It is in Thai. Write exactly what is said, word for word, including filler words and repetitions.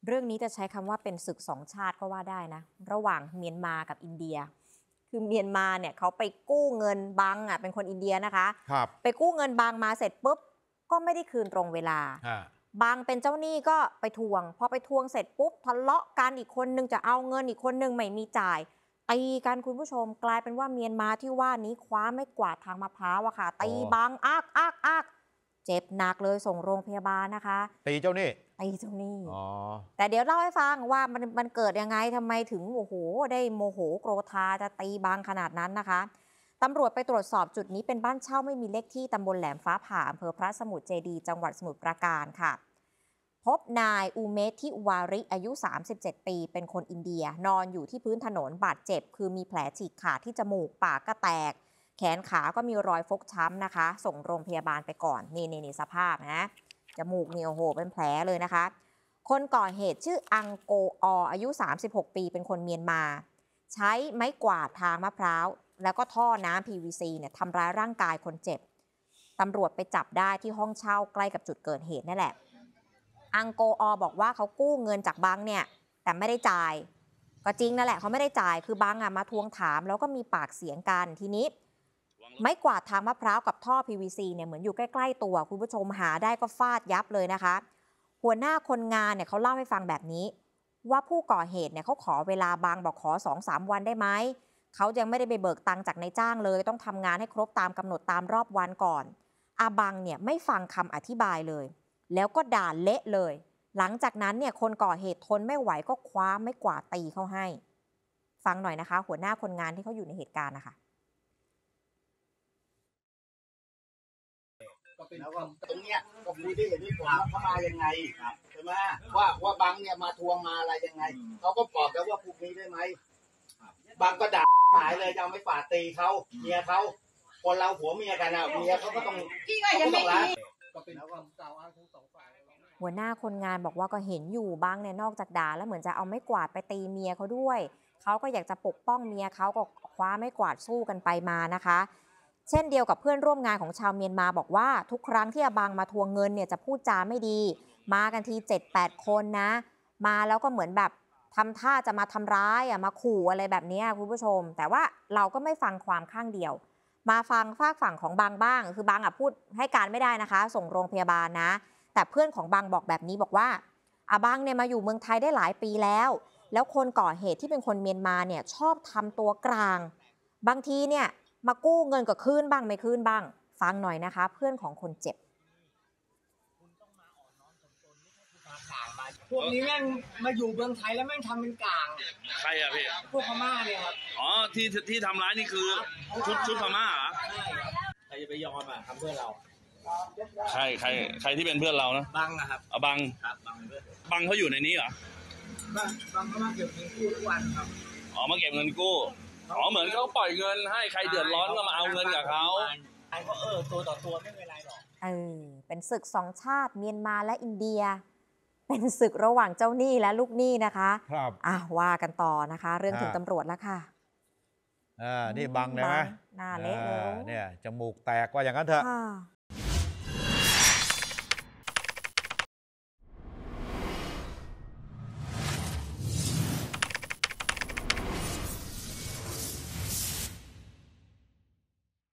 เรื่องนี้จะใช้คำว่าเป็นศึกสองชาติก็ว่าได้นะระหว่างเมียนมากับอินเดียคือเมียนมาเนี่ยเขาไปกู้เงินบังอ่ะเป็นคนอินเดียนะคะครับไปกู้เงินบังมาเสร็จปุ๊บก็ไม่ได้คืนตรงเวลาบังเป็นเจ้าหนี้ก็ไปทวงพอไปทวงเสร็จปุ๊บทะเลาะกันอีกคนนึงจะเอาเงินอีกคนนึงไม่มีจ่ายตีกันคุณผู้ชมกลายเป็นว่าเมียนมาที่ว่านี้คว้าไม่กวาดทางมะพร้าวอะค่ะตีบังอักอักอักเจ็บหนักเลยส่งโรงพยาบาลนะคะตีเจ้าหนี้ตีเจ้าหนี้อ๋อแต่เดี๋ยวเล่าให้ฟังว่ามันมันเกิดยังไงทำไมถึงโอ้โหได้โมโหโกรธาจะตีบังขนาดนั้นนะคะตำรวจไปตรวจสอบจุดนี้เป็นบ้านเช่าไม่มีเลขที่ตำบลแหลมฟ้าผ่าอำเภอพระสมุทรเจดีย์จังหวัดสมุทรปราการค่ะพบนายอูเมทิวาริอายุสามสิบเจ็ดปีเป็นคนอินเดียนอนอยู่ที่พื้นถนนบาดเจ็บคือมีแผลฉีกขาดที่จมูกปากก็แตกแขนขาก็มีรอยฟกช้ำนะคะส่งโรงพยาบาลไปก่อนนี่นี่นี่สภาพนะจมูกนี่โอ้โหเป็นแผลเลยนะคะคนก่อเหตุชื่ออังโกออายุสามสิบหกปีเป็นคนเมียนมาใช้ไม้กวาดทางมะพร้าวแล้วก็ท่อน้ำ พี วี ซี เนี่ยทำร้ายร่างกายคนเจ็บตำรวจไปจับได้ที่ห้องเช่าใกล้กับจุดเกิดเหตุนั่นแหละอังโกอบอกว่าเขากู้เงินจากบังเนี่ยแต่ไม่ได้จ่ายก็จริงนั่นแหละเขาไม่ได้จ่ายคือบังอ่ะมาทวงถามแล้วก็มีปากเสียงกันทีนี้ไม้กวาดทางมะพร้าวกับท่อ พี วี ซี เนี่ยเหมือนอยู่ใกล้ๆตัวคุณผู้ชมหาได้ก็ฟาดยับเลยนะคะหัวหน้าคนงานเนี่ยเขาเล่าให้ฟังแบบนี้ว่าผู้ก่อเหตุเนี่ยเขาขอเวลาบางบอกขอ สองสาม วันได้ไหมเขายังไม่ได้ไปเบิกตังค์จากนายจ้างเลยต้องทำงานให้ครบตามกำหนดตามรอบวันก่อนอาบังเนี่ยไม่ฟังคำอธิบายเลยแล้วก็ด่าเละเลยหลังจากนั้นเนี่ยคนก่อเหตุทนไม่ไหวก็คว้าไม้กวาดตีเข้าให้ฟังหน่อยนะคะหัวหน้าคนงานที่เขาอยู่ในเหตุการณ์นะคะก็เป็นคำตรงเนี้ยก็คุยได้เห็นด้วยว่าเขามายังไงใช่ไหมว่าว่าบังเนี่ยมาทวงมาอะไรยังไงเขาก็บอกแล้วว่าพวกนี้ได้ไหมบังก็ด่าหายเลยจะเอาไม่ฝาตีเขาเมียเขาคนเราผัวเมียกันอะเมียเขาก็ต้องเขาก็ต้องรักก็เป็นคำกล่าวอ้างทั้งสองฝ่ายหัวหน้าคนงานบอกว่าก็เห็นอยู่บ้างเนี่ยนอกจากด่าแล้วเหมือนจะเอาไม้กวาดไปตีเมียเขาด้วยเขาก็อยากจะปกป้องเมียเขาก็คว้าไม้กวาดสู้กันไปมานะคะเช่นเดียวกับเพื่อนร่วมงานของชาวเมียนมาบอกว่าทุกครั้งที่อาบังมาทวงเงินเนี่ยจะพูดจาไม่ดีมากันที เจ็ดแปด คนนะมาแล้วก็เหมือนแบบทำท่าจะมาทำร้ายอ่ะมาขู่อะไรแบบนี้คุณผู้ชมแต่ว่าเราก็ไม่ฟังความข้างเดียวมาฟังฝากฝั่งของบังบ้างคือบังอ่ะพูดให้การไม่ได้นะคะส่งโรงพยาบาลนะแต่เพื่อนของบังบอกแบบนี้บอกว่าอาบังเนี่ยมาอยู่เมืองไทยได้หลายปีแล้วแล้วคนก่อเหตุที่เป็นคนเมียนมาเนี่ยชอบทำตัวกลางบางทีเนี่ยมากู้เงินก็คืนบ้างไม่คืนบ้างฟังหน่อยนะคะเพื่อนของคนเจ็บพวกนี้แม่งมาอยู่เมืองไทยแล้วแม่งทำเป็นกลางใครอะพี่พวกพม่าเนี่ยครับอ๋อที่ที่ทำร้ายนี่คือชุดชุดพม่าเหรอใครจะไปยอมอ่ะทำเพื่อเราใครใครใครที่เป็นเพื่อนเรานะบังนะครับเอาบังครับบังเพื่อนบังเขาอยู่ในนี้เหรอบังบังเขามาเก็บเงินกู้ทุกวันครับอ๋อมาเก็บเงินกู้อ๋อเหมือนเขาปล่อยเงินให้ใครเดือดร้อนก็มาเอาเงินกับเขาใครก็เออตัวต่อตัวไม่เป็นไรหรอกเออเป็นศึกสองชาติเมียนมาและอินเดียเป็นศึกระหว่างเจ้าหนี้และลูกหนี้นะคะครับอ่ะว่ากันต่อนะคะเรื่องถึงตำรวจแล้วค่ะอ่านี่บังนะหน้าเละเลยเนี่ยจมูกแตกว่าอย่างนั้นเถอะ